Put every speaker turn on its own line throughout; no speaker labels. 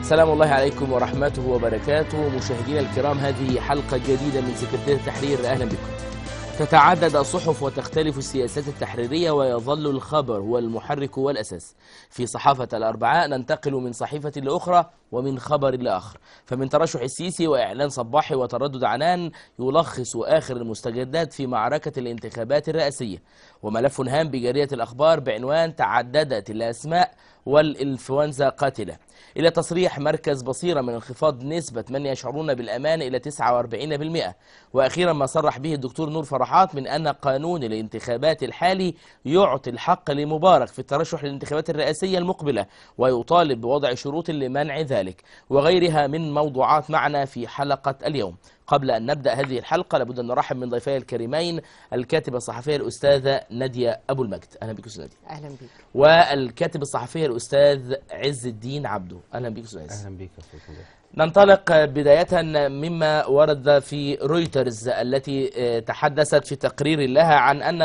سلام الله عليكم ورحمته وبركاته. مشاهدينا الكرام، هذه حلقة جديدة من سكرتير التحرير. أهلا بكم. تتعدد الصحف وتختلف السياسات التحريرية، ويظل الخبر هو المحرك والأساس. في صحافة الأربعاء ننتقل من صحيفة لأخرى ومن خبر لآخر، فمن ترشح السيسي وإعلان صباحي وتردد عنان يلخص آخر المستجدات في معركة الانتخابات الرئاسية، وملف هام بجريدة الأخبار بعنوان تعددت الأسماء والإنفلونزا قاتلة، إلى تصريح مركز بصيرة من انخفاض نسبة من يشعرون بالأمان إلى 49%. وأخيرا ما صرح به الدكتور نور فرحات من أن قانون الانتخابات الحالي يعطي الحق لمبارك في الترشح للانتخابات الرئاسية المقبلة، ويطالب بوضع شروط لمنع ذلك، وغيرها من موضوعات معنا في حلقة اليوم. قبل أن نبدأ هذه الحلقة لابد أن نرحب من ضيفي الكريمين، الكاتبة الصحفية الأستاذة نادية أبو المجد. أهلا بك أستاذ نادية.
أهلا بك.
والكاتب الصحفي الأستاذ عز الدين عبده. أهلا بك أستاذ عز.
أهلا بك يا أستاذ مدحت.
ننطلق بداية مما ورد في رويترز التي تحدثت في تقرير لها عن أن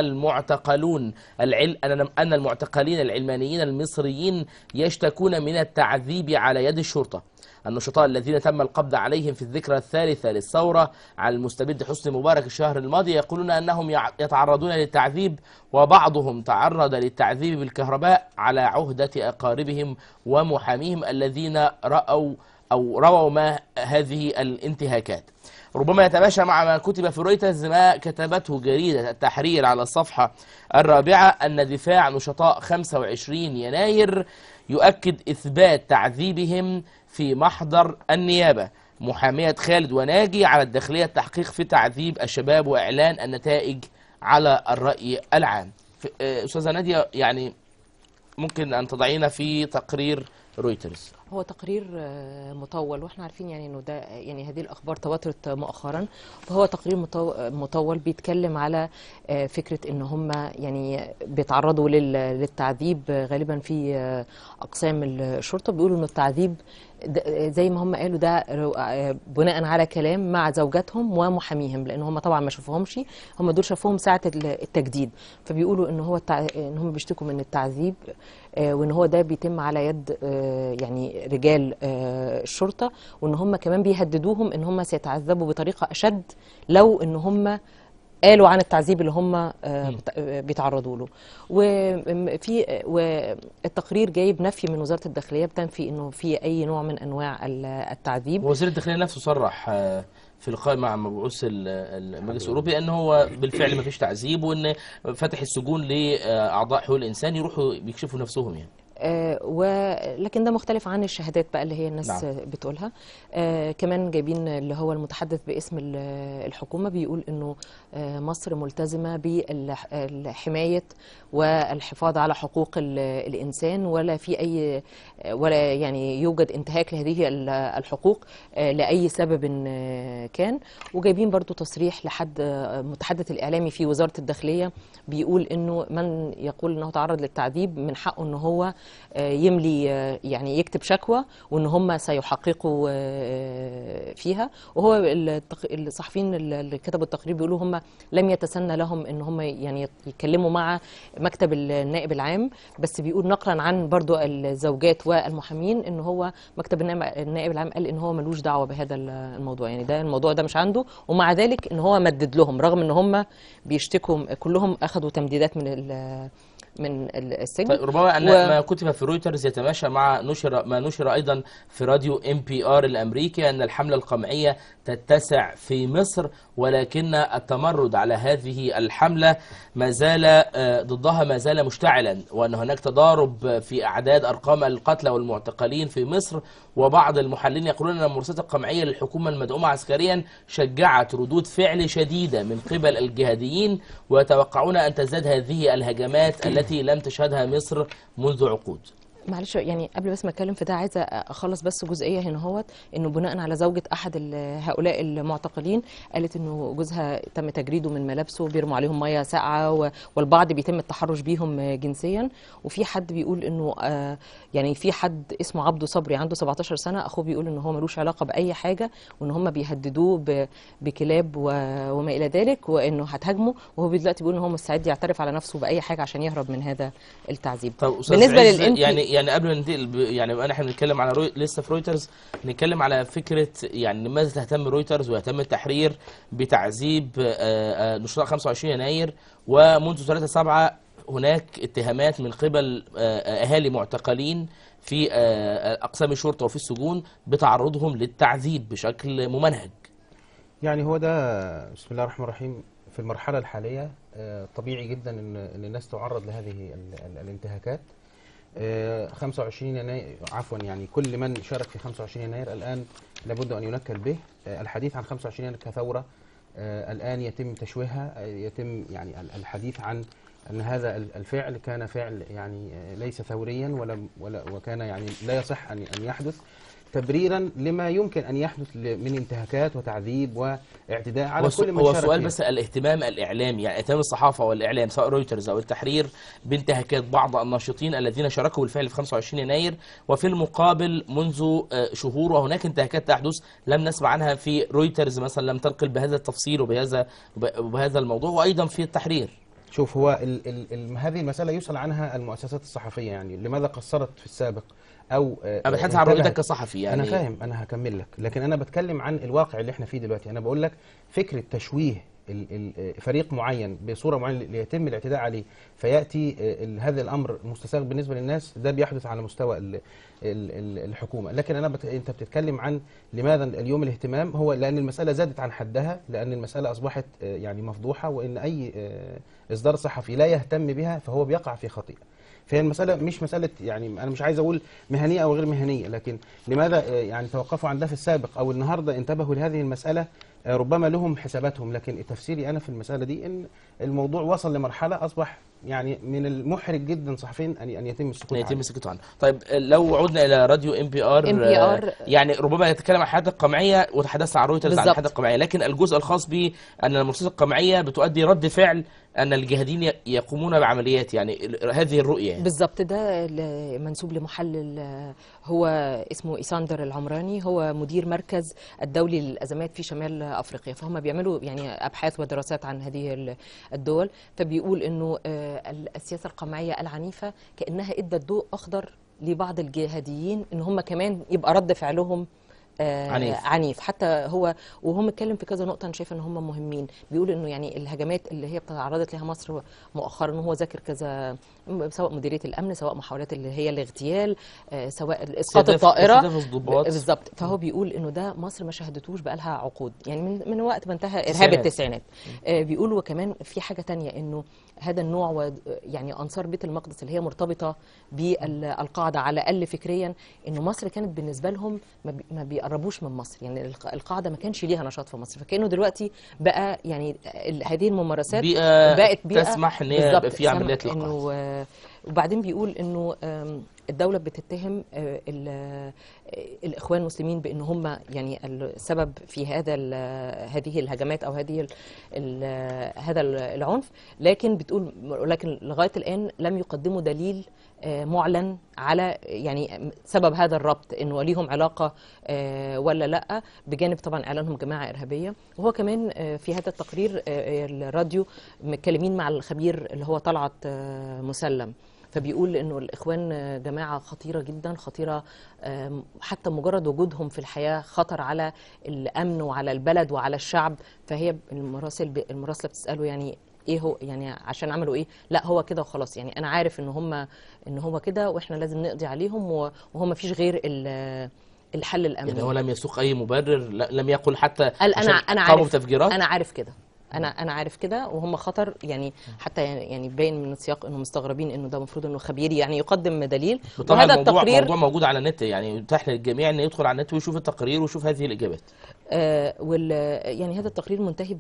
المعتقلين العلمانيين المصريين يشتكون من التعذيب على يد الشرطة. النشطاء الذين تم القبض عليهم في الذكرى الثالثة للثورة على المستبد حسني مبارك الشهر الماضي يقولون أنهم يتعرضون للتعذيب، وبعضهم تعرض للتعذيب بالكهرباء على عهدة أقاربهم ومحاميهم الذين رووا ما هذه الانتهاكات. ربما يتماشى مع ما كتب في رويترز ما كتبته جريدة التحرير على الصفحة الرابعة أن دفاع نشطاء 25 يناير يؤكد إثبات تعذيبهم في محضر النيابة. محامية خالد وناجي على الداخلية التحقيق في تعذيب الشباب وإعلان النتائج على الرأي العام. أستاذة نادية، يعني ممكن أن تضعينا في تقرير رويترز؟
هو تقرير مطول، واحنا عارفين يعني انه ده يعني هذه الاخبار تواترت مؤخرا، فهو تقرير مطول بيتكلم على فكره ان هم يعني بيتعرضوا للتعذيب غالبا في اقسام الشرطه. بيقولوا انه التعذيب زي ما هم قالوا ده بناء على كلام مع زوجاتهم ومحاميهم، لان هم طبعا ما شافوهمش، هم دول شافوهم ساعه التجديد. فبيقولوا ان هو ان هم بيشتكوا من التعذيب، وان هو ده بيتم على يد يعني رجال الشرطه، وان هم كمان بيهددوهم ان هم سيتعذبوا بطريقه اشد لو ان هم قالوا عن التعذيب اللي هم بيتعرضوا له. والتقرير جايب نفي من وزارة الداخلية بتنفي انه في اي نوع من انواع التعذيب.
وزير الداخلية نفسه صرح في لقاء مع مبعوث المجلس الأوروبي أنه هو بالفعل ما فيش تعذيب، وأن فتح السجون لأعضاء حقوق الإنسان يروحوا بيكشفوا نفسهم يعني.
ولكن ده مختلف عن الشهادات بقى اللي هي الناس
نعم.
بتقولها. كمان جايبين اللي هو المتحدث باسم الحكومة بيقول انه مصر ملتزمة بالحماية والحفاظ على حقوق الإنسان، ولا يعني يوجد انتهاك لهذه الحقوق لأي سبب كان. وجايبين برضو تصريح لحد متحدث الإعلامي في وزارة الداخلية بيقول انه من يقول انه تعرض للتعذيب من حقه انه هو يملي يعني يكتب شكوى، وان هم سيحققوا فيها. وهو الصحفيين اللي كتبوا التقرير بيقولوا هم لم يتسنى لهم ان هم يعني يتكلموا مع مكتب النائب العام، بس بيقول نقلا عن برضو الزوجات والمحامين ان هو مكتب النائب العام قال ان هو ملوش دعوه بهذا الموضوع، يعني ده الموضوع ده مش عنده، ومع ذلك ان هو مدد لهم رغم ان هم بيشتكوا كلهم اخذوا تمديدات من السجن.
طيب، ربما أن ما كتب في رويترز يتماشى مع ما نشر أيضا في راديو NPR الأمريكي أن الحملة القمعية تتسع في مصر، ولكن التمرد على هذه الحملة ضدها ما زال مشتعلا، وأن هناك تضارب في أعداد أرقام القتلى والمعتقلين في مصر. وبعض المحللين يقولون أن الممارسات القمعية للحكومة المدعومة عسكريا شجعت ردود فعل شديدة من قبل الجهاديين، ويتوقعون أن تزداد هذه الهجمات التي لم تشهدها مصر منذ عقود.
معلش يعني قبل بس ما اتكلم في ده عايزه اخلص بس جزئيه هنا اهوت، انه بناء على زوجة احد هؤلاء المعتقلين قالت انه جوزها تم تجريده من ملابسه، بيرموا عليهم ميه ساقعه، والبعض بيتم التحرش بيهم جنسيا. وفي حد بيقول انه يعني في حد اسمه عبده صبري عنده 17 سنه، اخوه بيقول ان هو ملوش علاقه باي حاجه، وان هم بيهددوه بكلاب وما الى ذلك، وانه هتهاجمه، وهو دلوقتي بيقول ان هو مستعد يعترف على نفسه باي حاجه عشان يهرب من هذا التعذيب.
بالنسبه
للانتي
يعني يعني قبل ما ننتقل يعني احنا بنتكلم على لسه في رويترز، نتكلم على فكره يعني لماذا تهتم رويترز ويهتم التحرير بتعذيب نشطاء 25 يناير، ومنذ 3/7 هناك اتهامات من قبل اهالي معتقلين في اقسام الشرطه وفي السجون بتعرضهم للتعذيب بشكل ممنهج.
يعني هو ده بسم الله الرحمن الرحيم في المرحلة الحالية طبيعي جدا ان الناس تعرض لهذه الانتهاكات. 25 يناير عفوا، يعني كل من شارك في 25 يناير الآن لابد أن ينكل به. الحديث عن 25 يناير كثورة الآن يتم تشويهها، يتم يعني الحديث عن أن هذا الفعل كان فعل يعني ليس ثوريا وكان يعني لا يصح أن يحدث، تبريرا لما يمكن أن يحدث من انتهاكات وتعذيب واعتداء على كل من
هو
شارك
سؤال
فيها.
بس الاهتمام الإعلامي، يعني اهتمام الصحافة والإعلام سواء رويترز أو التحرير بانتهاكات بعض الناشطين الذين شاركوا بالفعل في 25 يناير، وفي المقابل منذ شهور وهناك انتهاكات تحدث لم نسمع عنها في رويترز مثلا، لم تنقل بهذا التفصيل وبهذا الموضوع، وأيضا في التحرير.
شوف، هو هذه المسألة يسأل عنها المؤسسات الصحفية، يعني لماذا قصرت في السابق أو
أنا بتحدث عن رؤيتك كصحفي يعني.
أنا فاهم، أنا هكمل لك، لكن أنا بتكلم عن الواقع اللي احنا فيه دلوقتي. أنا بقول لك فكرة تشويه فريق معين بصورة معينة ليتم الاعتداء عليه، فيأتي هذا الأمر مستساغ بالنسبة للناس، ده بيحدث على مستوى الحكومة. لكن أنت بتتكلم عن لماذا اليوم الاهتمام، هو لأن المسألة زادت عن حدها، لأن المسألة أصبحت يعني مفضوحة، وإن أي إصدار صحفي لا يهتم بها فهو بيقع في خطيئة. فهي المسألة مش مسألة، يعني أنا مش عايز أقول مهنية أو غير مهنية، لكن لماذا يعني توقفوا عن ده في السابق أو النهاردة انتبهوا لهذه المسألة؟ ربما لهم حساباتهم، لكن تفسيري أنا في المسألة دي إن الموضوع وصل لمرحلة أصبح يعني من المحرج جدا صحفيين أن يتم السكوت عنه.
طيب لو عدنا إلى راديو NPR يعني ربما يتكلم عن الحياة القمعية، وتحدثنا عن رويترز عن الحياة القمعية، لكن الجزء الخاص به أن المؤسسات القمعية بتؤدي رد فعل أن الجهاديين يقومون بعمليات، يعني هذه الرؤية يعني.
بالظبط، ده منسوب لمحلل هو اسمه إيساندر العمراني، هو مدير مركز الدولي للأزمات في شمال أفريقيا، فهم بيعملوا يعني أبحاث ودراسات عن هذه الدول. فبيقول إنه السياسة القمعية العنيفة كأنها ادت ضوء أخضر لبعض الجهاديين إن هم كمان يبقى رد فعلهم عنيف. حتى هو وهم اتكلم في كذا نقطه انا شايفه ان هم مهمين. بيقول انه يعني الهجمات اللي هي تعرضت لها مصر مؤخرا، وهو ذاكر كذا، سواء مديريه الامن، سواء محاولات اللي هي الاغتيال، سواء اسقاط الطائره بالظبط. فهو بيقول انه ده مصر ما شهدتوش بقى لها عقود، يعني من وقت ما انتهى ارهاب التسعينات. بيقول وكمان في حاجه تانية، انه هذا النوع يعني انصار بيت المقدس اللي هي مرتبطه بالقاعده على الاقل فكريا، انه مصر كانت بالنسبه لهم ما بيقربوش من مصر، يعني القاعده ما كانش ليها نشاط في مصر، فكانه دلوقتي بقى يعني هذه الممارسات بقت بيئه
تسمح ان يبقى في عمليات
لقاء. وبعدين بيقول انه الدولة بتتهم الإخوان المسلمين بأن هم يعني السبب في هذه الهجمات أو هذا العنف، لكن لغاية الآن لم يقدموا دليل معلن على يعني سبب هذا الربط، انه ليهم علاقه ولا لا، بجانب طبعا اعلانهم جماعه ارهابيه. وهو كمان في هذا التقرير الراديو متكلمين مع الخبير اللي هو طلعت مسلم، فبيقول انه الاخوان جماعه خطيره جدا، خطيره حتى مجرد وجودهم في الحياه خطر على الامن وعلى البلد وعلى الشعب. فهي المراسله بتساله يعني ايه هو، يعني عشان عملوا ايه؟ لا هو كده وخلاص، يعني انا عارف ان هو كده واحنا لازم نقضي عليهم، وهو ما فيش غير الحل الامني.
يعني هو لم يسوق اي مبرر، لم يقل حتى
انا
قاموا بتفجيرات.
انا عارف كده، انا عارف كده، وهم خطر، يعني حتى يعني باين من السياق انه مستغربين انه ده المفروض انه خبير يعني يقدم دليل.
وهذا التقرير موضوع موجود على النت، يعني يتاح للجميع ان يدخل على النت ويشوف التقرير ويشوف هذه الاجابات.
يعني هذا التقرير منتهي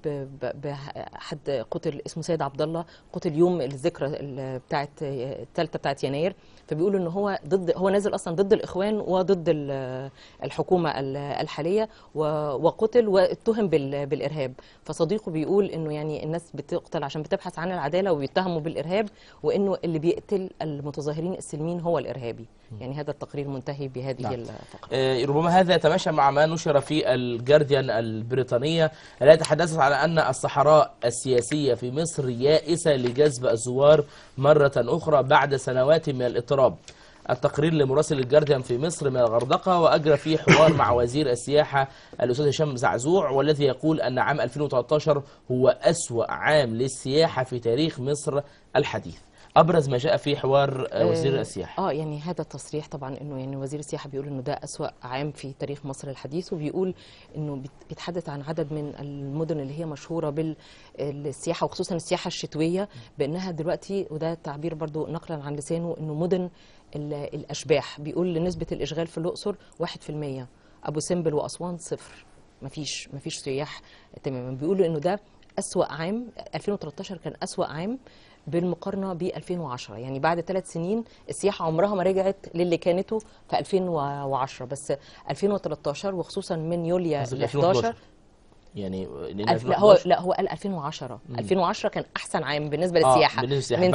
بحد قتل اسمه سيد عبد الله، قتل يوم الذكرى بتاعت الثالثه بتاعت يناير. فبيقولوا ان هو نازل اصلا ضد الاخوان وضد الحكومه الحاليه، وقتل واتهم بالارهاب. فصديقه بيقول انه يعني الناس بتقتل عشان بتبحث عن العداله وبيتهموا بالارهاب، وانه اللي بيقتل المتظاهرين السلميين هو الارهابي. يعني هذا التقرير منتهي بهذه الفقره.
ربما هذا يتماشى مع ما نشر في الجارديان البريطانيه التي تحدثت على ان الصحراء السياسيه في مصر يائسه لجذب الزوار مره اخرى بعد سنوات من الاضطراب. التقرير لمراسل الجارديان في مصر من الغردقة، وأجرى فيه حوار مع وزير السياحة الأستاذ هشام زعزوع، والذي يقول أن عام 2013 هو أسوأ عام للسياحة في تاريخ مصر الحديث. أبرز ما جاء في حوار وزير السياحة.
يعني هذا التصريح طبعا انه يعني وزير السياحه بيقول انه ده أسوأ عام في تاريخ مصر الحديث، وبيقول انه بيتحدث عن عدد من المدن اللي هي مشهوره بالسياحه وخصوصا السياحه الشتويه بانها دلوقتي، وده تعبير برضو نقلا عن لسانه، انه مدن الاشباح. بيقول نسبه الاشغال في الاقصر 1%، ابو سمبل واسوان 0، مفيش سياح تماما. بيقولوا انه ده أسوأ عام. 2013 كان أسوأ عام بالمقارنة ب 2010، يعني بعد 3 سنين السياحة عمرها ما رجعت للي كانته في 2010، بس 2013 وخصوصا من يوليو ل 11
يعني
لا هو قال 2010. 2010 كان احسن عام بالنسبه للسياحه من ساعه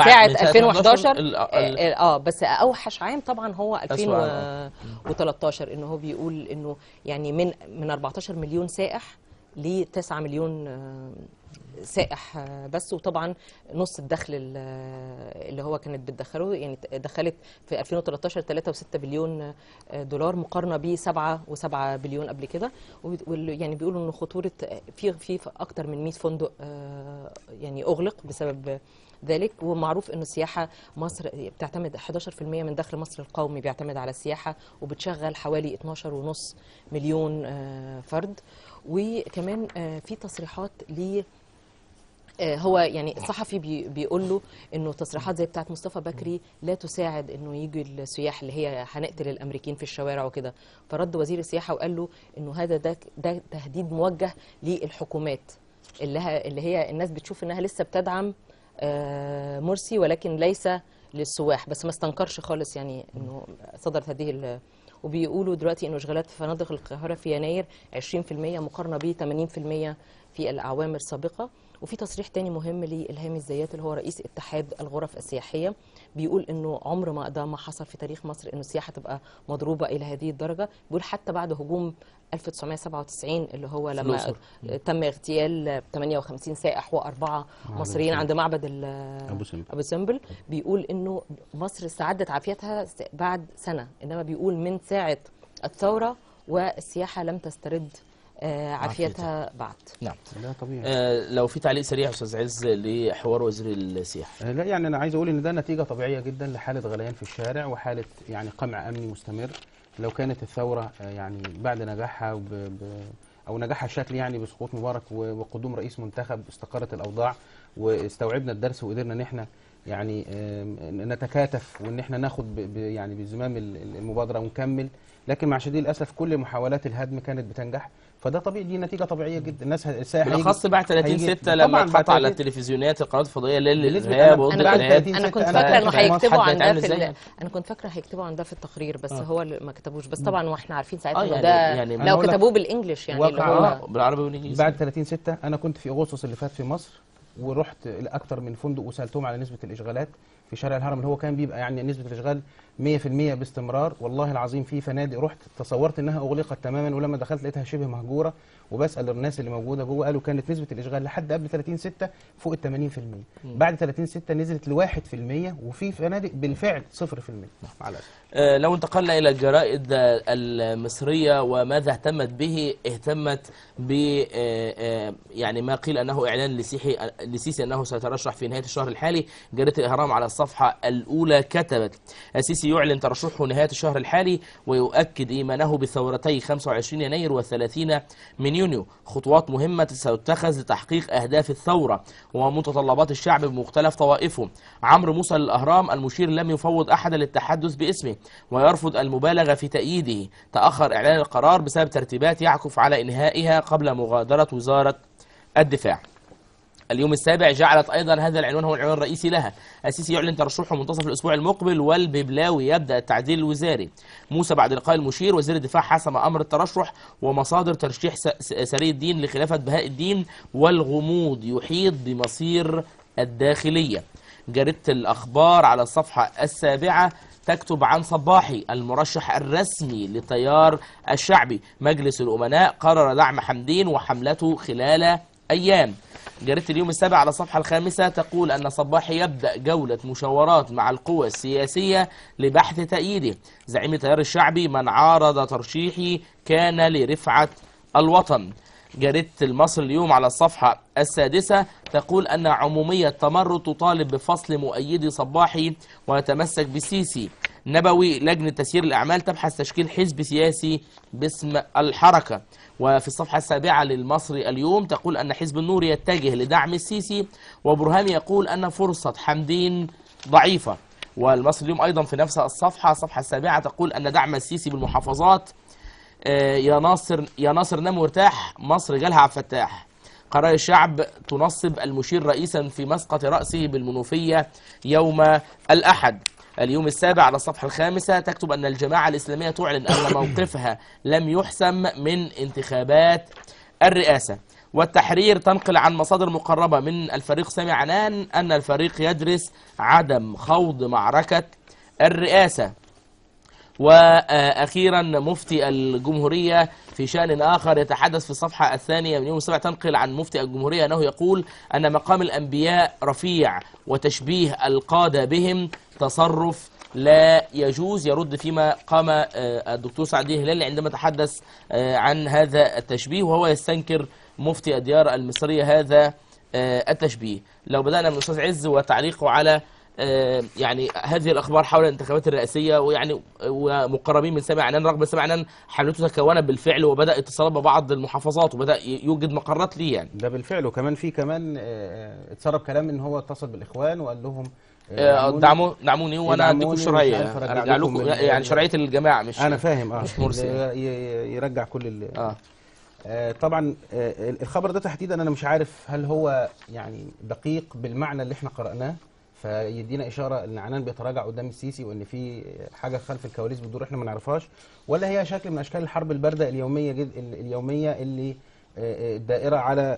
2011 بس اوحش عام طبعا هو 2013، انه هو بيقول انه يعني من 14 مليون سائح ل 9 مليون سائح بس، وطبعا نص الدخل اللي هو كانت بتدخله، يعني دخلت في 2013 3.6 بليون دولار مقارنه ب 7.7 بليون قبل كده. يعني بيقولوا انه خطوره في اكتر من 100 فندق يعني اغلق بسبب ذلك. ومعروف انه السياحه مصر بتعتمد 11% من دخل مصر القومي بيعتمد على السياحه، وبتشغل حوالي 12.5 مليون فرد. وكمان في تصريحات هو يعني الصحفي بيقول له انه تصريحات زي بتاعت مصطفى بكري لا تساعد انه يجي السياح اللي هي هنقتل الامريكان في الشوارع وكده. فرد وزير السياحه وقال له انه هذا ده تهديد موجه للحكومات اللي هي الناس بتشوف انها لسه بتدعم مرسي ولكن ليس للسواح، بس ما استنكرش خالص يعني انه صدرت هذه وبيقولوا دلوقتي انه اشغالات فنادق القاهره في يناير 20% مقارنه ب 80% في الاعوام السابقه. وفي تصريح تاني مهم لإلهام الزيات اللي هو رئيس اتحاد الغرف السياحية، بيقول انه عمر ما حصل في تاريخ مصر انه السياحة تبقى مضروبة الى هذه الدرجة. بيقول حتى بعد هجوم 1997 اللي هو لما تم اغتيال 58 سائح و4 مصريين عند معبد ابو سمبل، بيقول انه مصر استعدت عافيتها بعد سنة، انما بيقول من ساعة الثورة والسياحة لم تسترد عافيتها بعد.
نعم،
لا طبيعي.
لو في تعليق سريع استاذ عز لحوار وزير السياحه.
لا يعني انا عايز اقول ان ده نتيجه طبيعيه جدا لحاله غليان في الشارع وحاله يعني قمع امني مستمر. لو كانت الثوره يعني بعد نجاحها او نجاحها الشكلي يعني بسقوط مبارك وقدوم رئيس منتخب استقرت الاوضاع واستوعبنا الدرس وقدرنا ان احنا يعني نتكاتف وان احنا ناخد يعني بزمام المبادره ونكمل، لكن مع شديد الاسف كل محاولات الهدم كانت بتنجح. فده طبيعي، دي نتيجه طبيعيه جدا. الناس
بالاخص بعد 30/6 لما اتحط على التلفزيونات القنوات الفضائيه للارهاب وضد الارهاب.
انا كنت فاكره انه هيكتبوا عن ده انا كنت فاكره هيكتبوا عن ده في التقرير، بس هو ما كتبوش. بس طبعا واحنا عارفين ساعتها انه ده يعني لو كتبوه بالانجلش يعني اللي هو
بالعربي والانجليزي.
بعد 30/6 انا كنت في اغسطس اللي فات في مصر، ورحت لاكثر من فندق وسالتهم على نسبه الاشغالات في شارع الهرم اللي هو كان بيبقى يعني نسبه الاشغال 100% باستمرار. والله العظيم في فنادق رحت تصورت انها اغلقت تماما، ولما دخلت لقيتها شبه مهجوره، وبسال الناس اللي موجوده جوه قالوا كانت نسبه الاشغال لحد قبل 30/6 فوق ال 80%. بعد 30/6 نزلت ل 1%، وفي فنادق بالفعل 0% مع الاسف.
لو انتقلنا الى الجرائد المصريه وماذا اهتمت به، اهتمت ب يعني ما قيل انه اعلان لسيسي انه سيترشح في نهايه الشهر الحالي. جريده الاهرام على الصفحه الاولى كتبت: السيسي يعلن ترشحه نهايه الشهر الحالي ويؤكد ايمانه بثورتي 25 يناير و30 من يونيو، خطوات مهمه ستتخذ لتحقيق اهداف الثوره ومتطلبات الشعب بمختلف طوائفه. عمرو موسى للاهرام: المشير لم يفوض احدا للتحدث باسمه ويرفض المبالغه في تأييده، تأخر إعلان القرار بسبب ترتيبات يعكف على إنهائها قبل مغادرة وزارة الدفاع. اليوم السابع جعلت أيضا هذا العنوان هو العنوان الرئيسي لها: السيسي يعلن ترشحه منتصف الأسبوع المقبل والببلاوي يبدأ التعديل الوزاري. موسى بعد لقاء المشير وزير الدفاع حسم أمر الترشح، ومصادر ترشيح سري الدين لخلافة بهاء الدين والغموض يحيط بمصير الداخلية. جريدة الأخبار على الصفحة السابعة تكتب عن صباحي المرشح الرسمي للتيار الشعبي: مجلس الأمناء قرر دعم حمدين وحملته خلال أيام. جريدة اليوم السابع على الصفحة الخامسة تقول أن صباحي يبدأ جولة مشاورات مع القوى السياسية لبحث تأييده. زعيم التيار الشعبي: من عارض ترشيحي كان لرفعة الوطن. جريدة المصري اليوم على الصفحة السادسة تقول أن عمومية تمرد تطالب بفصل مؤيدي صباحي ويتمسك بالسيسي. نبوي: لجنة تسيير الأعمال تبحث تشكيل حزب سياسي باسم الحركة. وفي الصفحة السابعة للمصري اليوم تقول أن حزب النور يتجه لدعم السيسي، وبرهامي يقول أن فرصة حمدين ضعيفة. والمصري اليوم أيضا في نفس الصفحة الصفحة السابعة تقول أن دعم السيسي بالمحافظات يا ناصر نام وارتاح، مصر جالها عبد الفتاح. قرار الشعب: تنصب المشير رئيسا في مسقط رأسه بالمنوفية يوم الأحد. اليوم السابع على الصفحة الخامسة تكتب أن الجماعة الإسلامية تعلن أن موقفها لم يحسم من انتخابات الرئاسة. والتحرير تنقل عن مصادر مقربة من الفريق سامي عنان أن الفريق يدرس عدم خوض معركة الرئاسة. وأخيرا مفتي الجمهورية في شأن آخر يتحدث في الصفحة الثانية من يوم السابع، تنقل عن مفتي الجمهورية أنه يقول أن مقام الأنبياء رفيع وتشبيه القادة بهم تصرف لا يجوز. يرد فيما قام الدكتور سعد الهلالي عندما تحدث عن هذا التشبيه، وهو يستنكر مفتي الديار المصرية هذا التشبيه. لو بدأنا من الأستاذ عز وتعليقه على يعني هذه الأخبار حول الانتخابات الرئاسية، ويعني ومقربين من سامي عنان، رغم سامي عنان حملته تكونت بالفعل وبدأ اتصال ببعض المحافظات وبدأ يوجد مقرات ليه يعني.
ده بالفعل، وكمان في اتسرب كلام ان هو اتصل بالإخوان وقال لهم
دعموني وانا اديكم شرعيه، ارجع لكم يعني شرعيه الجماعه، مش
انا فاهم
مش مرسي
يرجع كل طبعا الخبر ده تحديدا انا مش عارف هل هو يعني دقيق بالمعنى اللي احنا قرأناه فيدينا اشاره ان عنان بيتراجع قدام السيسي وان في حاجه خلف الكواليس بتدور احنا ما نعرفهاش، ولا هي شكل من اشكال الحرب البارده اليوميه اللي الدائره على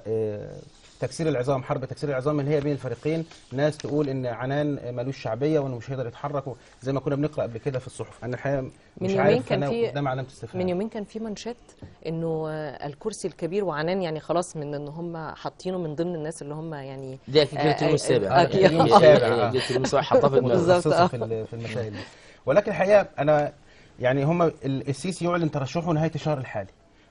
تكسير العظام، حرب تكسير العظام اللي هي بين الفريقين. ناس تقول ان عنان مالوش شعبيه وانه مش هيقدر يتحرك زي ما كنا بنقرا قبل كده في الصحف. انا الحقيقه مش عارف قدام علامه استفهام.
من يومين كان في منشات انه الكرسي الكبير وعنان يعني خلاص من ان هم حاطينه من ضمن الناس اللي هم يعني
دي اكيد اليوم السابع
اليوم السابع
اليوم السابع حطها في
بالظبط في المسائل دي. ولكن الحقيقه انا يعني هم السيسي يعلن ترشحه نهايه الشهر الحالي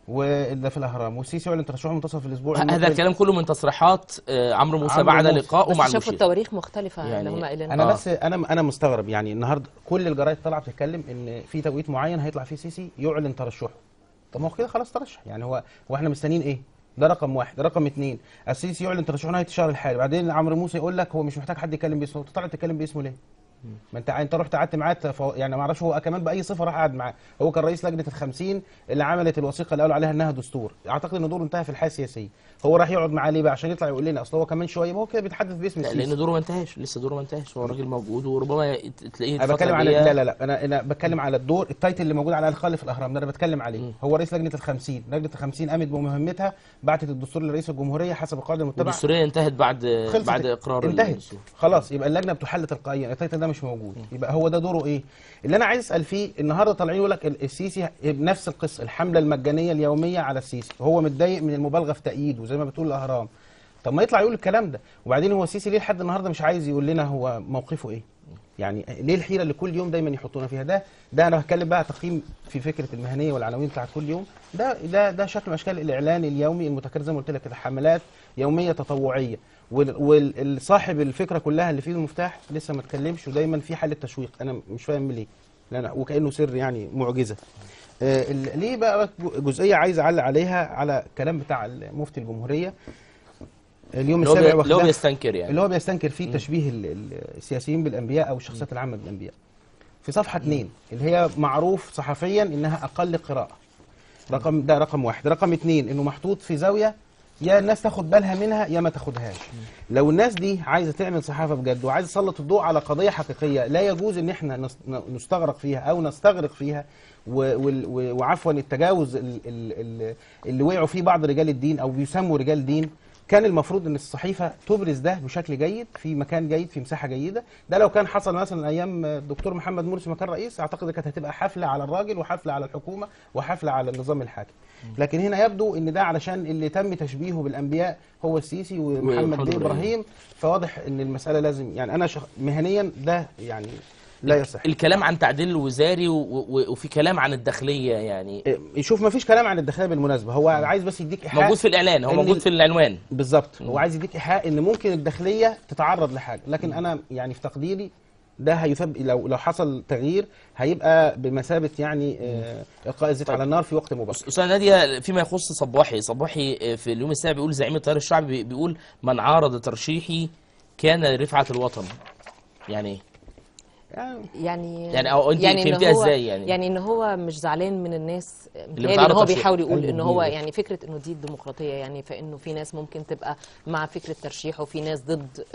وده في الاهرام، والسيسي يعلن ترشحه منتصف الاسبوع.
هذا الكلام كله من تصريحات عمرو موسى بعد لقائه مع المشير.
شافوا التواريخ مختلفه
يعني
اللي هم قايلين.
انا بس انا مستغرب يعني النهارده كل الجرايد طالعه بتتكلم ان في توقيت معين هيطلع فيه السيسي يعلن ترشحه. طب ما هو كده خلاص ترشح، يعني هو احنا مستنيين ايه؟ ده رقم واحد. رقم اثنين، السيسي يعلن ترشحه نهايه الشهر الحالي، بعدين عمرو موسى يقول لك هو مش محتاج حد يتكلم باسمه، تطلع تتكلم باسمه ليه؟ ما انت رحت قعدت معاه يعني ما اعرفش هو كمان باي صفه راح قعد معاه. هو كان رئيس لجنه ال50 اللي عملت الوثيقه اللي قالوا عليها انها دستور، اعتقد ان دوره انتهى في الحياه السياسيه. هو راح يقعد معاه ليه بقى؟ عشان يطلع يقول لنا اصل هو كمان شويه، ما هو كده بيتحدث باسم السيسي.
لان دوره ما انتهاش، لسه دوره ما انتهاش، هو الراجل موجود وربما تلاقيه
انا بتكلم على لا انا بتكلم على الدور التايتل اللي موجود على الخلف الاهرام ده انا بتكلم عليه. هو رئيس لجنه ال50، لجنه ال50 قامت بمهمتها، بعتت الدستور لرئيس الجمهوريه حسب القاعده المتبعه.
الدستوريه انتهت بعد اقرار
انتهت خلاص، يبقى اللجنه بتحل تلقائيا، التايتل ده مش موجود. يبقى هو ده دوره ايه؟ اللي انا عايز اسال فيه النهارده طالعين يقول لك السيسي بنفس القصه، الحمله المجانيه اليوميه على السيسي، هو متضايق من المبالغه في تأييده زي ما بتقول الاهرام. طب ما يطلع يقول الكلام ده، وبعدين هو السيسي ليه لحد النهارده مش عايز يقول لنا هو موقفه ايه؟ يعني ليه الحيره اللي كل يوم دايما يحطونا فيها؟ ده انا بتكلم بقى تقييم في فكره المهنيه والعناوين بتاعت كل يوم. ده شكل من اشكال الاعلان اليومي المتكرر زي ما قلت لك كده، حملات يوميه تطوعيه، والصاحب الفكره كلها اللي فيه المفتاح لسه ما اتكلمش، ودايما في حاله تشويق. انا مش فاهم ليه، لا وكانه سر يعني معجزه. ليه بقى جزئيه عايز اعلق عليها على الكلام بتاع مفتي الجمهوريه اليوم السابع،
اللي هو بيستنكر يعني،
اللي هو بيستنكر فيه تشبيه السياسيين بالانبياء او الشخصيات العامه بالانبياء. في صفحه 2 اللي هي معروف صحفيا انها اقل قراءه، ده رقم واحد. رقم 2 انه محطوط في زاويه يا الناس تاخد بالها منها يا ما تاخدهاش. لو الناس دي عايزه تعمل صحافه بجد وعايزه تسلط الضوء على قضيه حقيقيه لا يجوز ان احنا نستغرق فيها او نستغرق فيها، وعفوا التجاوز اللي وقعوا فيه بعض رجال الدين او بيسموا رجال دين. كان المفروض ان الصحيفه تبرز ده بشكل جيد في مكان جيد في مساحه جيده. ده لو كان حصل مثلا ايام الدكتور محمد مرسي ما كان رئيس، اعتقد كانت هتبقى حفله على الراجل وحفله على الحكومه وحفله على النظام الحاكم. لكن هنا يبدو ان ده علشان اللي تم تشبيهه بالانبياء هو السيسي ومحمد بيه ابراهيم، فواضح ان المساله لازم يعني انا مهنيا ده يعني لا يصح.
الكلام عن تعديل الوزاري وفي كلام عن الداخليه يعني.
شوف ما فيش كلام عن الداخليه بالمناسبه، هو عايز بس يديك ايحاء
موجود في الاعلان، هو موجود في العنوان
بالظبط. هو عايز يديك ايحاء ان ممكن الداخليه تتعرض لحاجه، لكن انا يعني في تقديري ده هيثبت لو حصل تغيير هيبقى بمثابه يعني القاء الزيت على النار في وقت مبكر.
استاذ ناديه، فيما يخص صباحي في اليوم السابع بيقول زعيم التيار الشعبي بيقول من عارض ترشيحي كان لرفعه الوطن. يعني ايه؟
يعني
او انت فهمتيها ازاي؟
يعني ان هو مش زعلان من الناس
اللي
ان هو
ترشيح.
بيحاول يقول ان هو يعني فكره انه دي الديمقراطيه، يعني فانه في ناس ممكن تبقى مع فكره ترشيحه وفي ناس ضد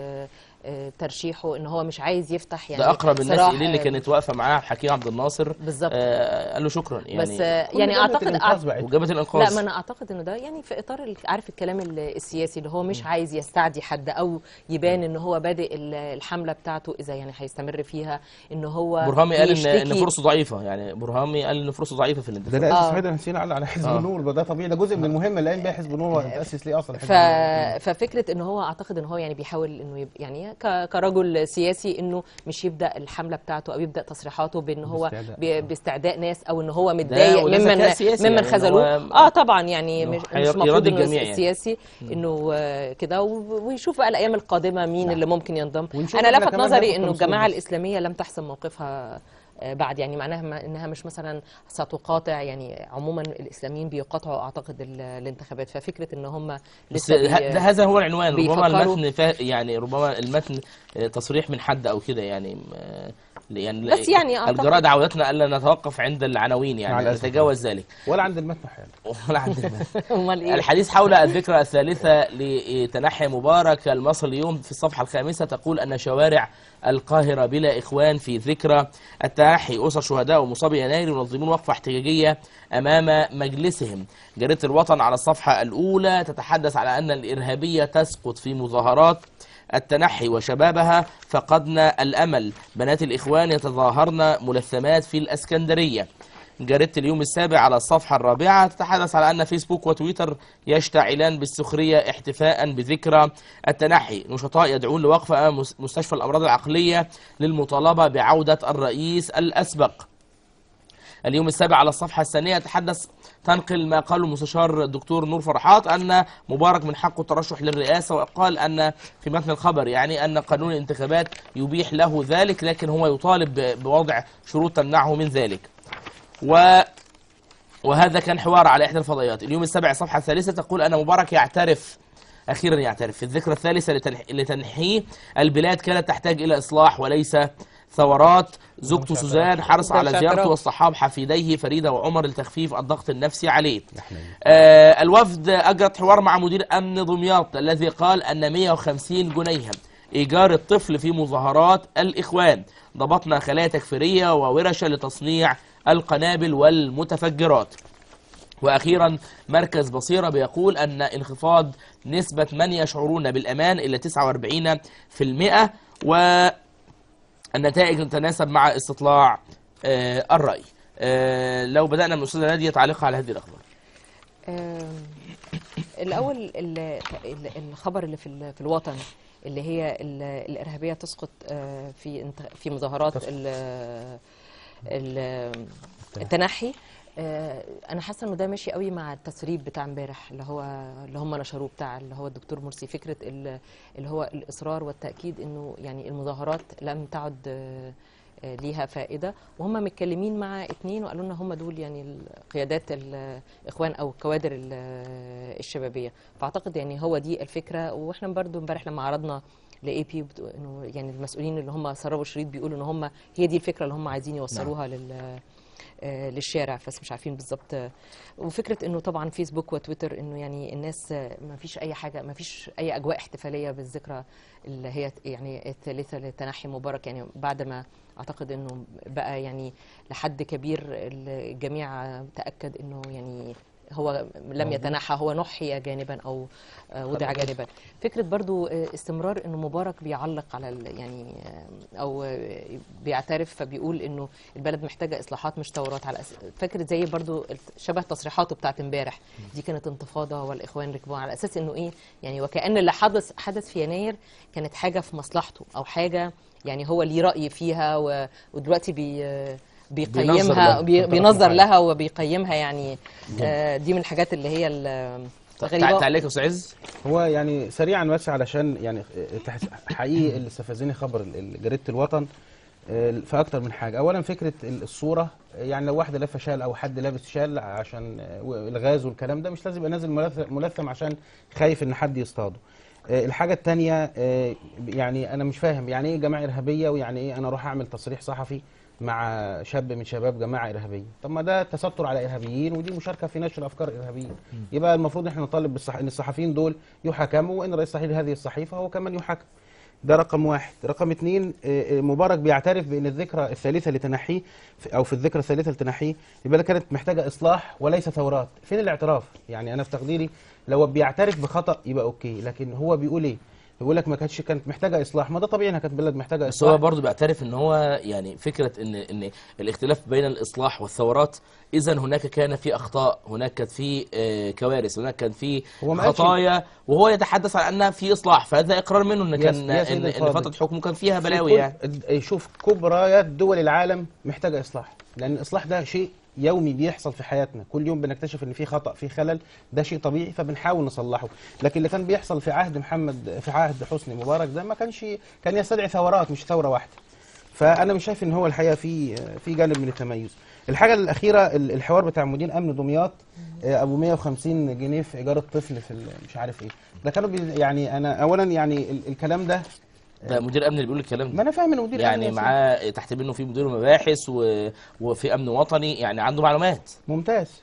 ترشيحه، ان هو مش عايز يفتح يعني
ده اقرب الناس اليه اللي كانت واقفه معاه حكيم عبد الناصر
بالظبط.
قال له شكرا يعني.
بس يعني اعتقد
وجبهه الانقاذ.
لا، ما انا اعتقد انه ده يعني في اطار عارف الكلام السياسي اللي هو مش عايز يستعدي حد او يبان ان هو بادئ الحمله بتاعته اذا يعني هيستمر فيها، ان هو
برهامي قال ان فرصه ضعيفه، يعني برهامي قال ان فرصه ضعيفه في الانتخابات.
ده لا صحيح، نسينا على حزب النور، ده طبيعي، ده جزء من المهمه اللي قايم بيها حزب النور وتاسس ليه اصلا.
ففكره ان هو اعتقد ان هو يعني بيحاول انه يعني كرجل سياسي انه مش يبدا الحمله بتاعته او يبدا تصريحاته بان هو باستعداء ناس او ان هو متضايق ممن يعني خذلوه. طبعا يعني مش المفروض انه السياسي انه كده، ويشوف بقى الايام القادمه مين اللي ممكن ينضم. انا لفت نظري انه الجماعه الاسلاميه لم تحسم موقفها بعد، يعني معناها انها مش مثلا ستقاطع، يعني عموما الاسلاميين بيقاطعوا اعتقد الانتخابات، ففكره ان هم لسه
هذا هو العنوان. ربما المتن يعني ربما المتن تصريح من حد او كده يعني
بس يعني
الجرائد عودتنا الا نتوقف عند العناوين، يعني نتجاوز ذلك
ولا عند المتن حالا
ولا عند المتن. الحديث حول الذكرى الثالثه لتنحي مبارك. المصري اليوم في الصفحه الخامسه تقول ان شوارع القاهرة بلا إخوان في ذكرى التنحي. أسر شهداء ومصابي يناير ينظمون وقفة احتجاجية أمام مجلسهم. جريدة الوطن على الصفحة الأولى تتحدث على أن الإرهابية تسقط في مظاهرات التنحي وشبابها فقدنا الأمل. بنات الإخوان يتظاهرن ملثمات في الأسكندرية. جريدة اليوم السابع على الصفحة الرابعة تتحدث على أن فيسبوك وتويتر يشتعلان بالسخرية احتفاء بذكرى التنحي. نشطاء يدعون لوقفة أمام مستشفى الأمراض العقلية للمطالبة بعودة الرئيس الأسبق. اليوم السابع على الصفحة الثانية تنقل ما قاله المستشار الدكتور نور فرحات أن مبارك من حقه الترشح للرئاسة، وقال أن في متن الخبر يعني أن قانون الانتخابات يبيح له ذلك، لكن هو يطالب بوضع شروط تمنعه من ذلك. وهذا كان حوار على إحدى الفضائيات. اليوم السابع الصفحة الثالثة تقول أن مبارك أخيرا يعترف في الذكرى الثالثة لتنحيه. البلاد كانت تحتاج إلى إصلاح وليس ثورات. زوجته سوزان حرص على زيارته والصحاب حفيديه فريدة وعمر لتخفيف الضغط النفسي عليه. الوفد أجرت حوار مع مدير أمن دمياط الذي قال أن 150 جنيها إيجار الطفل في مظاهرات الإخوان. ضبطنا خلايا تكفيرية وورشة لتصنيع القنابل والمتفجرات. وأخيرا مركز بصيرة بيقول أن انخفاض نسبة من يشعرون بالأمان إلى 49%، والنتائج تتناسب مع استطلاع الرأي. لو بدأنا من أستاذة نادية تعليقها على هذه الأخبار.
الأول الخبر اللي في الوطن اللي هي الإرهابية تسقط في مظاهرات التنحي. انا حاسه انه ده ماشي قوي مع التسريب بتاع امبارح اللي هم نشروه بتاع اللي هو الدكتور مرسي، فكره اللي هو الاصرار والتاكيد انه يعني المظاهرات لم تعد ليها فائده، وهم متكلمين مع اتنين وقالوا لنا هم دول يعني قيادات الاخوان او الكوادر الشبابيه. فاعتقد يعني هو دي الفكره. واحنا برضو امبارح لما عرضنا لاي بي انه يعني المسؤولين اللي هم سربوا الشريط بيقولوا ان هم هي دي الفكره اللي هم عايزين يوصلوها للشارع، بس مش عارفين بالظبط. وفكره انه طبعا فيسبوك وتويتر انه يعني الناس ما فيش اي حاجه، ما فيش اي اجواء احتفاليه بالذكرى اللي هي يعني الثالثه لتنحي مبارك، يعني بعد ما اعتقد انه بقى يعني لحد كبير الجميع تاكد انه يعني هو لم يتنحى، هو نحي جانبا أو وضع جانبا. فكرة برضو استمرار إنه مبارك بيعلق على يعني أو بيعترف فبيقول إنه البلد محتاجة إصلاحات مش ثورات، على فكرة زي برضو شبه تصريحاته بتاعت امبارح دي كانت انتفاضة والإخوان ركبوها، على أساس إنه إيه يعني وكأن اللي حدث في يناير كانت حاجة في مصلحته أو حاجة يعني هو ليه رأي فيها ودلوقتي بيقيمها بينظر لها وبيقيمها يعني. دي من الحاجات اللي هي الغريبة.
تعليق يا أستاذ عز؟
هو يعني سريعا بس علشان يعني حقيقي اللي استفزني خبر جريدة الوطن في اكتر من حاجه. اولا فكره الصوره، يعني لو واحده لابسه شال او حد لابس شال عشان الغاز والكلام ده مش لازم يبقى نازل ملثم عشان خايف ان حد يصطاده. الحاجه الثانيه يعني انا مش فاهم يعني ايه جماعه ارهابيه، ويعني ايه انا اروح اعمل تصريح صحفي مع شاب من شباب جماعه ارهابيه. طب ما ده تستر على ارهابيين ودي مشاركه في نشر افكار ارهابيه. يبقى المفروض احنا نطالب ان الصحفيين دول يحاكموا، وان رئيس تحرير هذه الصحيفه هو كمان يحاكم. ده رقم واحد. رقم اتنين، مبارك بيعترف بان الذكرى الثالثه لتنحيه او في الذكرى الثالثه لتنحيه يبقى كانت محتاجه اصلاح وليس ثورات. فين الاعتراف؟ يعني انا في تقديري لو بيعترف بخطأ يبقى اوكي، لكن هو بيقول ايه؟ بيقول لك ما كانت محتاجه اصلاح. ما ده طبيعي انها كانت بلد محتاجه اصلاح.
بس هو برضه بيعترف ان هو يعني فكره ان الاختلاف بين الاصلاح والثورات، اذا هناك كان في اخطاء، هناك كانت في كوارث، هناك كان في خطايا، وهو يتحدث عن انها في اصلاح، فهذا اقرار منه ان كان ان فتره حكمه كان فيها بلاوي. يعني
شوف كبريات دول العالم محتاجه اصلاح، لان الاصلاح ده شيء يومي بيحصل في حياتنا، كل يوم بنكتشف ان في خطأ في خلل، ده شيء طبيعي فبنحاول نصلحه. لكن اللي كان بيحصل في عهد حسني مبارك ده ما كان يستدعي ثورات مش ثورة واحدة. فانا مش شايف ان هو الحقيقة في جانب من التميز. الحاجة الأخيرة الحوار بتاع مدير أمن دمياط أبو 150 جنيه في إيجار الطفل في مش عارف إيه ده، كانوا يعني أنا أولا يعني الكلام ده
مدير امن اللي بيقول الكلام ده،
ما انا فاهم ان مدير
يعني معاه تحت منه في مدير مباحث وفي امن وطني، يعني عنده معلومات.
ممتاز.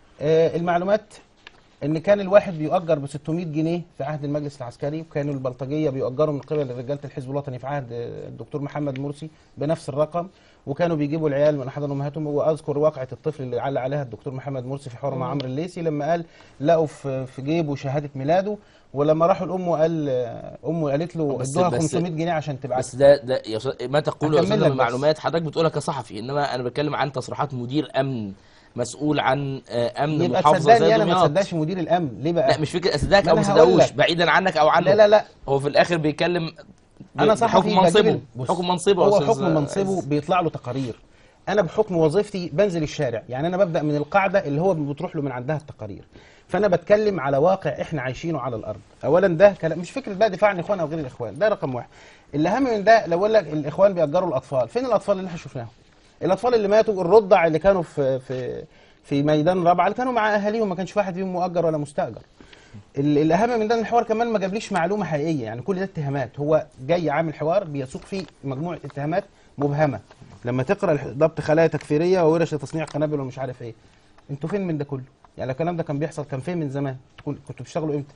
المعلومات ان كان الواحد بيؤجر ب 600 جنيه في عهد المجلس العسكري، وكانوا البلطجيه بيؤجروا من قبل رجاله الحزب الوطني في عهد الدكتور محمد مرسي بنفس الرقم، وكانوا بيجيبوا العيال من احضان امهاتهم. واذكر واقعه الطفل اللي علق عليها الدكتور محمد مرسي في حوار مع عمرو الليثي لما قال لقوا في جيبه شهاده ميلاده، ولما راحوا لامه امه قالت له ادوها 500 جنيه عشان تبعت.
بس ده ما تقوله يا استاذ من معلومات حضرتك بتقولها كصحفي، انما انا بتكلم عن تصريحات مدير امن مسؤول عن امن محافظه زي دمياط.
انا ما صدقش مدير الامن ليه بقى؟
لا مش فكره اصدقك او ما تصدقوش، بعيدا عنك او عنه.
لا
هو في الاخر بيتكلم
انا صحفي
حكم منصبه
هو حكم منصبه بيطلع له تقارير. انا بحكم وظيفتي بنزل الشارع، يعني انا ببدا من القاعده اللي هو بتروح له من عندها التقارير. فانا بتكلم على واقع احنا عايشينه على الارض. اولا ده كلام مش فكره بقى دفاع عن الاخوان او غير الاخوان، ده رقم واحد. الاهم من ده لو اقول لك الاخوان بيأجروا الاطفال، فين الاطفال اللي احنا شفناهم؟ الاطفال اللي ماتوا الرضع اللي كانوا في ميدان رابعه اللي كانوا مع اهاليهم، ما كانش في واحد فيهم مؤجر ولا مستاجر. الاهم من ده ان الحوار كمان ما جابليش معلومه حقيقيه، يعني كل ده اتهامات. هو جاي عامل حوار بيسوق فيه مجموعه اتهامات مبهمه. لما تقرا ضبط خلايا تكفيريه وورش لتصنيع قنابل ومش عارف ايه، انتوا فين من ده كله؟ يعني الكلام ده كان بيحصل كان فين من زمان؟ كنتوا بتشتغلوا امتى؟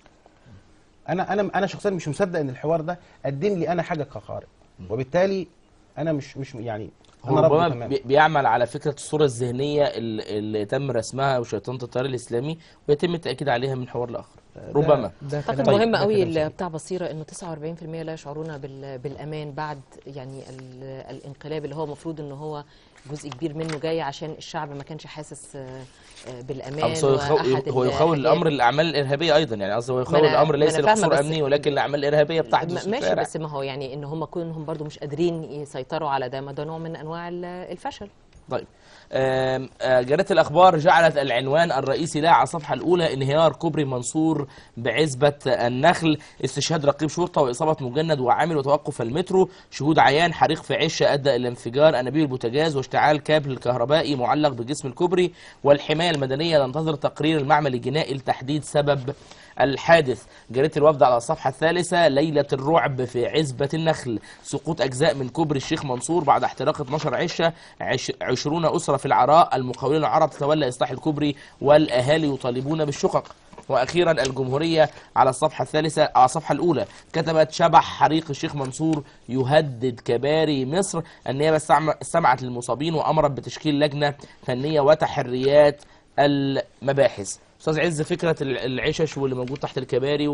انا شخصيا مش مصدق ان الحوار ده قدم لي انا حاجه كقارئ، وبالتالي انا مش يعني
هو ربما بيعمل على فكره الصوره الذهنيه اللي تم رسمها وشيطنه التيار الاسلامي ويتم التاكيد عليها من حوار لاخر ربما.
اعتقد مهم قوي بتاع بصيره انه 49% لا يشعرون بالامان بعد يعني الانقلاب اللي هو المفروض ان هو جزء كبير منه جاي عشان الشعب ما كانش حاسس بالامان.
هو يخول الامر الاعمال الارهابيه ايضا، يعني قصدي هو يخول الامر ليس لقصور امني ولكن الاعمال الارهابيه بتحدث
ماشي. بس ما هو يعني ان هم كونهم برضو مش قادرين يسيطروا على ده، ما ده نوع من انواع الفشل.
طيب جريدة الأخبار جعلت العنوان الرئيسي لها على الصفحة الأولى انهيار كوبري منصور بعزبة النخل، استشهاد رقيب شرطة وإصابة مجند وعامل وتوقف المترو، شهود عيان، حريق في عشة أدى إلى انفجار أنابيب البوتاجاز واشتعال كابل الكهربائي معلق بجسم الكوبري، والحماية المدنية تنتظر تقرير المعمل الجنائي لتحديد سبب الحادث. جريدة الوفد على الصفحة الثالثة ليلة الرعب في عزبة النخل، سقوط أجزاء من كوبري الشيخ منصور بعد احتراق 12 عشة، 20 أسرة في العراء، المقاولين العرب تتولى إصلاح الكوبري والأهالي يطالبون بالشقق. وأخيرا الجمهورية على الصفحة الثالثة على الصفحة الأولى كتبت شبح حريق الشيخ منصور يهدد كباري مصر، النيابة استمعت للمصابين وأمرت بتشكيل لجنة فنية وتحريات المباحث. استاذ عز، فكره العشش واللي موجود تحت الكباري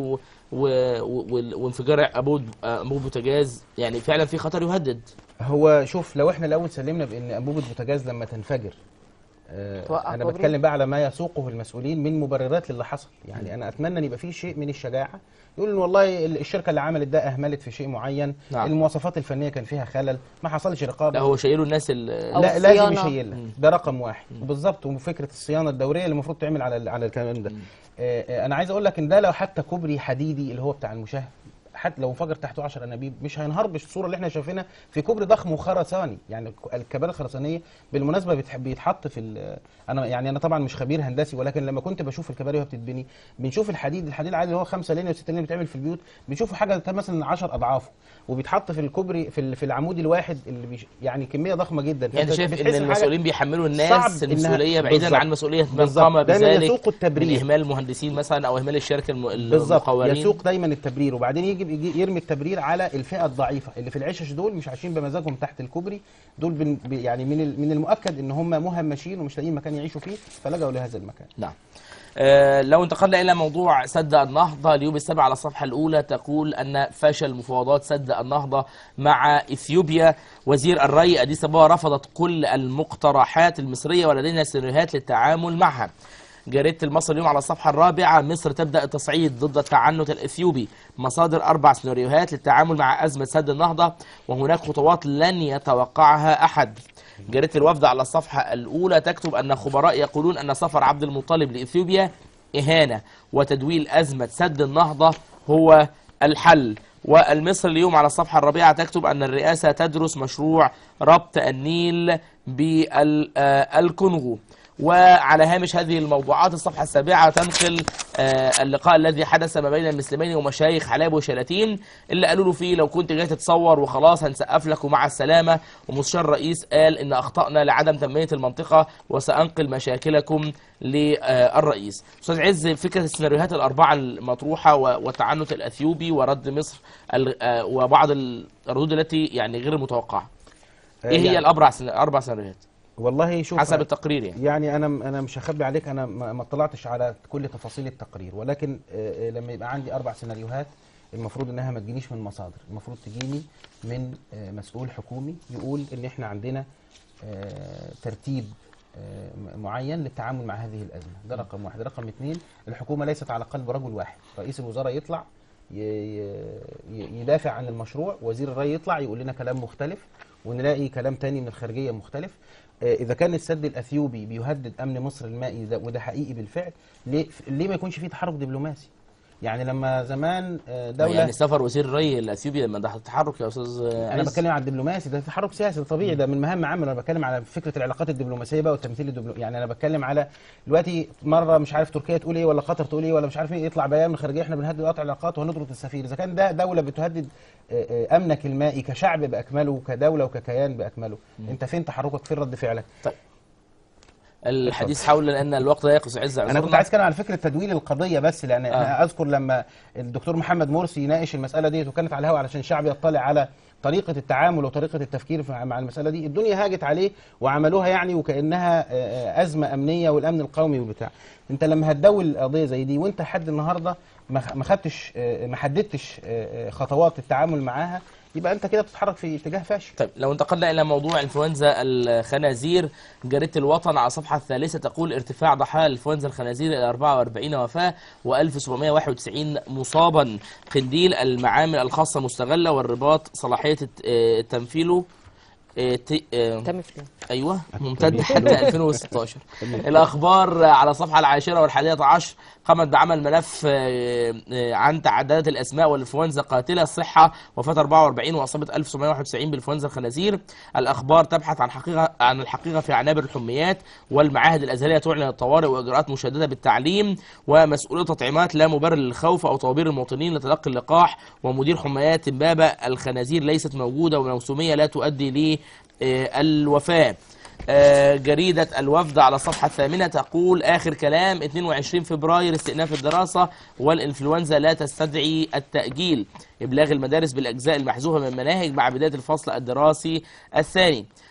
وانفجار انبوب بوتاجاز، يعني فعلا في خطر يهدد.
هو شوف، لو احنا الاول سلمنا بان انبوبه بوتاجاز لما تنفجر، انا بتكلم بقى على ما يسوقه المسؤولين من مبررات للي حصل. يعني انا اتمنى ان يبقى فيه شيء من الشجاعه، يقول والله الشركه اللي عملت ده اهملت في شيء معين،
نعم.
المواصفات الفنيه كان فيها خلل، ما حصلش رقابه.
لا، هو شايله الناس
لا، لازم يشيلها، ده رقم واحد بالظبط. وفكره الصيانه الدوريه اللي المفروض تعمل على الكلام ده. انا عايز اقول لك ان ده لو حتى كوبري حديدي اللي هو بتاع المشاة، حتى لو انفجر تحته 10 انابيب مش هينهار بالصوره اللي احنا شايفينها في كوبري ضخم وخرساني. يعني الكباري الخرسانيه بالمناسبه بيتحط في انا طبعا مش خبير هندسي، ولكن لما كنت بشوف الكباري وهي بتتبني بنشوف الحديد العادي اللي هو 5 لين و6 لين اللي بيتعمل في البيوت، بنشوفه حاجه مثلا 10 اضعافه، وبيتحط في الكوبري في العمود الواحد اللي يعني كميه ضخمه جدا.
يعني شايف ان المسؤولين بيحملوا الناس المسؤوليه بعيدا عن مسؤوليه من
بالزبط.
قام بذلك
من
اهمال المهندسين مثلا او اهمال الشركه
المقاولين. يسوق دايما التبرير، وبعدين يجي يرمي التبرير على الفئه الضعيفه اللي في العشش. دول مش عايشين بمزاجهم تحت الكوبري، دول يعني من المؤكد ان هم مهمشين ومش لاقيين مكان يعيشوا فيه فلجأوا لهذا المكان.
نعم. لو انتقلنا إلى موضوع سد النهضة، اليوم السابع على الصفحة الأولى تقول أن فشل مفاوضات سد النهضة مع إثيوبيا. وزير الري أديس أبابا رفضت كل المقترحات المصرية ولدينا سيناريوهات للتعامل معها. جريدة المصري اليوم على الصفحة الرابعة، مصر تبدأ التصعيد ضد التعنت الإثيوبي، مصادر 4 سيناريوهات للتعامل مع أزمة سد النهضة وهناك خطوات لن يتوقعها أحد. جريدة الوفد على الصفحة الأولى تكتب أن خبراء يقولون أن سفر عبد المطلب لإثيوبيا إهانة وتدويل أزمة سد النهضة هو الحل. والمصري اليوم على الصفحة الرابعة تكتب أن الرئاسة تدرس مشروع ربط النيل بالكونغو. وعلى هامش هذه الموضوعات الصفحة السابعة تنقل اللقاء الذي حدث ما بين المسلمين ومشايخ حلب وشلاتين، اللي قالوا له فيه لو كنت جاي تتصور وخلاص هنسقف لك ومع السلامة. ومستشار الرئيس قال إن أخطأنا لعدم تنمية المنطقة وسأنقل مشاكلكم للرئيس. أستاذ عز، فكرة السيناريوهات الأربعة المطروحة والتعنت الأثيوبي ورد مصر وبعض الردود التي يعني غير متوقعة، إيه هي الأربع سيناريوهات؟
والله شوف،
حسب التقرير
يعني انا مش هخبي عليك، انا ما اطلعتش على كل تفاصيل التقرير، ولكن لما يبقى عندي 4 سيناريوهات المفروض انها ما تجينيش من مصادر، المفروض تجيني من مسؤول حكومي يقول ان احنا عندنا ترتيب معين للتعامل مع هذه الازمه. ده رقم 1. رقم 2، الحكومه ليست على قلب رجل واحد. رئيس الوزراء يطلع يدافع عن المشروع، وزير الري يطلع يقول لنا كلام مختلف، ونلاقي كلام تاني من الخارجيه مختلف. إذا كان السد الأثيوبي بيهدد أمن مصر المائي ده وده حقيقي بالفعل، ليه ما يكونش فيه تحرك دبلوماسي؟ يعني لما زمان دولة،
يعني سفر وزير الري الأثيوبي لما ده تحرك يا أستاذ
أنا بتكلم على الدبلوماسي، ده تحرك سياسي طبيعي، ده من مهام عامة. أنا بتكلم على فكرة العلاقات الدبلوماسية بقى والتمثيل الدبلوماسي. يعني أنا بتكلم على دلوقتي مرة مش عارف تركيا تقول إيه ولا قطر تقول إيه ولا مش عارف إيه، يطلع بيان من الخارجية إحنا بنهدد قطع العلاقات وهنطرد السفير. إذا كان ده دولة بتهدد أمنك المائي كشعب بأكمله، كدولة وككيان بأكمله، أنت فين تحركك؟ فين رد فعلك؟
طيب، الحديث حول لان الوقت لا يقص عز
انا كنت عايز اتكلم على فكره تدويل القضيه بس، لان انا اذكر لما الدكتور محمد مرسي يناقش المساله دي وكانت على الهواء علشان الشعب يطلع على طريقه التعامل وطريقه التفكير مع المساله دي، الدنيا هاجت عليه وعملوها يعني وكانها ازمه امنيه والامن القومي وبتاع. انت لما هتدول قضيه زي دي وانت لحد النهارده ما حددتش خطوات التعامل معاها، يبقى انت كده بتتحرك في اتجاه فاشل.
طيب، لو انتقلنا الى موضوع انفلونزا الخنازير، جريدة الوطن على الصفحه الثالثه تقول ارتفاع ضحايا انفلونزا الخنازير الى 44 وفاه و1791 مصابا. قنديل، المعامل الخاصه مستغله والرباط صلاحيه تنفيله ايوه ممتد حتى 2016. الاخبار على الصفحه العاشره والحادية عشر، قامت بعمل ملف عن تعددات الاسماء والانفلونزا قاتله. الصحه، وفاه 44 واصابه 1791 بالانفلونزا الخنازير. الاخبار تبحث عن الحقيقه في عنابر الحميات، والمعاهد الازهريه تعلن الطوارئ واجراءات مشدده بالتعليم، ومسؤوليه تطعيمات لا مبرر للخوف او طوابير المواطنين لتلقي اللقاح، ومدير حميات امبابه الخنازير ليست موجوده وموسميه لا تؤدي للوفاه. جريدة الوفد على الصفحة الثامنة تقول آخر كلام 22 فبراير استئناف الدراسة والإنفلونزا لا تستدعي التأجيل. إبلاغ المدارس بالأجزاء المحذوفة من المناهج مع بداية الفصل الدراسي الثاني.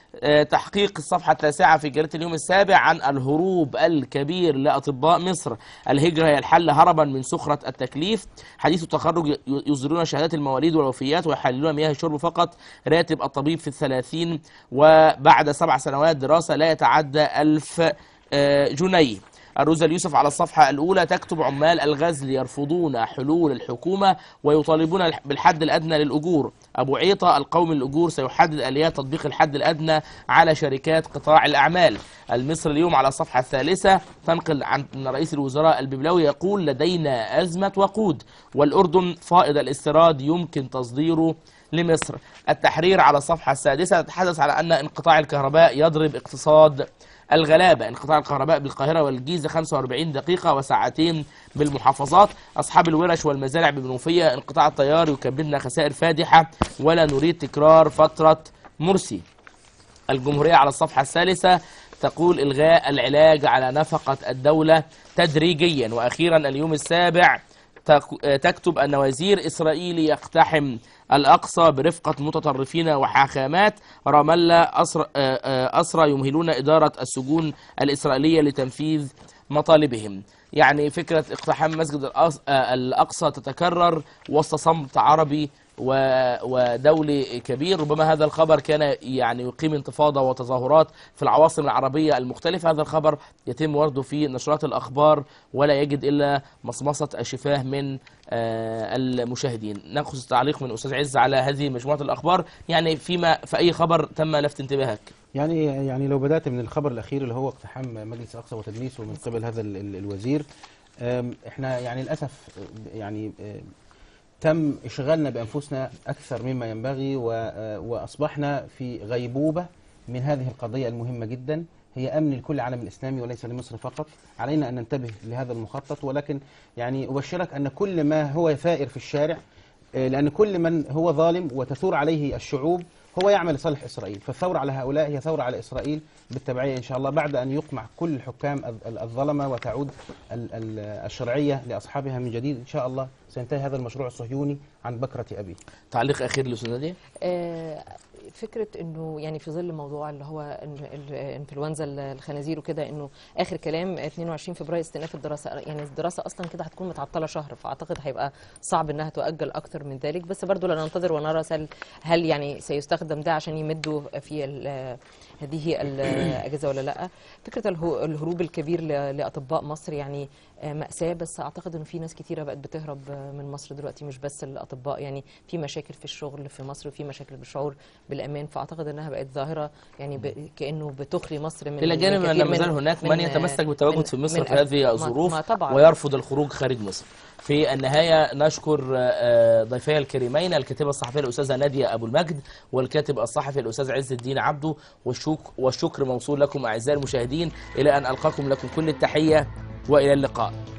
تحقيق الصفحة 9 في جريدة اليوم السابع عن الهروب الكبير لأطباء مصر. الهجرة هي الحل هربا من سخرة التكليف. حديث التخرج يصدرون شهادات المواليد والوفيات ويحللون مياه الشرب فقط. راتب الطبيب في 30 وبعد 7 سنوات دراسة لا يتعدى 1000 جنيه. الروزة اليوسف على الصفحة الأولى تكتب عمال الغزل يرفضون حلول الحكومة ويطالبون بالحد الأدنى للأجور. أبو عيطة القومي للأجور سيحدد آليات تطبيق الحد الأدنى على شركات قطاع الأعمال. المصري اليوم على الصفحة الثالثة تنقل عن رئيس الوزراء الببلاوي يقول لدينا أزمة وقود والأردن فائض الاستيراد يمكن تصديره لمصر. التحرير على الصفحة السادسة تتحدث على أن انقطاع الكهرباء يضرب اقتصاد الغلابة. انقطاع الكهرباء بالقاهرة والجيزة 45 دقيقة وساعتين بالمحافظات. أصحاب الورش والمزارع بالمنوفية انقطاع التيار يكبدنا خسائر فادحة ولا نريد تكرار فترة مرسي. الجمهورية على الصفحة الثالثة تقول إلغاء العلاج على نفقة الدولة تدريجيا. وأخيرا اليوم السابع تكتب أن وزير إسرائيلي يقتحم الأقصى برفقة متطرفين وحاخامات. رام الله أسرى يمهلون إدارة السجون الإسرائيلية لتنفيذ مطالبهم. يعني فكرة اقتحام مسجد الأقصى تتكرر وسط صمت عربي ودولي كبير. ربما هذا الخبر كان يعني يقيم انتفاضة وتظاهرات في العواصم العربية المختلفة. هذا الخبر يتم ورده في نشرات الأخبار ولا يجد إلا مصمصة الشفاه من المشاهدين. نأخذ تعليق من أستاذ عز على هذه مجموعة الأخبار. يعني في أي خبر تم لفت انتباهك؟
يعني لو بدأت من الخبر الأخير اللي هو اقتحام مجلس الأقصى وتدنيسه من قبل هذا الوزير، احنا يعني للأسف يعني تم إشغالنا بأنفسنا أكثر مما ينبغي وأصبحنا في غيبوبة من هذه القضية المهمة جدا، هي أمن لكل العالم الإسلامي وليس لمصر فقط. علينا أن ننتبه لهذا المخطط، ولكن يعني أبشرك أن كل ما هو ثائر في الشارع، لأن كل من هو ظالم وتثور عليه الشعوب هو يعمل لصالح إسرائيل، فالثورة على هؤلاء هي ثورة على إسرائيل بالتبعية إن شاء الله، بعد أن يقمع كل الحكام الظلمة وتعود الشرعية لأصحابها من جديد إن شاء الله. سينتهي هذا المشروع الصهيوني عن بكرة أبيه. تعليق أخير لأستاذ نادية؟
فكرة انه يعني في ظل موضوع اللي هو انفلونزا الخنازير وكده، انه اخر كلام 22 فبراير استئناف الدراسة. يعني الدراسة اصلا كده هتكون متعطلة شهر، فاعتقد هيبقى صعب انها تؤجل اكتر من ذلك. بس برضو لننتظر ونرى هل يعني سيستخدم ده عشان يمدوا في هذه الأجهزة ولا لا. فكرة الهروب الكبير لأطباء مصر يعني مأساة، بس أعتقد أنه في ناس كتيرة بقت بتهرب من مصر دلوقتي، مش بس الأطباء. يعني في مشاكل في الشغل في مصر وفي مشاكل بالشعور بالأمان، فأعتقد أنها بقت ظاهرة يعني كأنه بتخلي مصر من
إلى جانب أن ما زال هناك من يتمسك بالتواجد في مصر في هذه الظروف ويرفض الخروج خارج مصر. في النهاية نشكر ضيفي الكريمين الكاتبة الصحفية الأستاذة نادية أبو المجد والكاتب الصحفي الأستاذ عز الدين عبده، والشكر موصول لكم أعزائي المشاهدين. إلى أن ألقاكم لكم كل التحية وإلى اللقاء.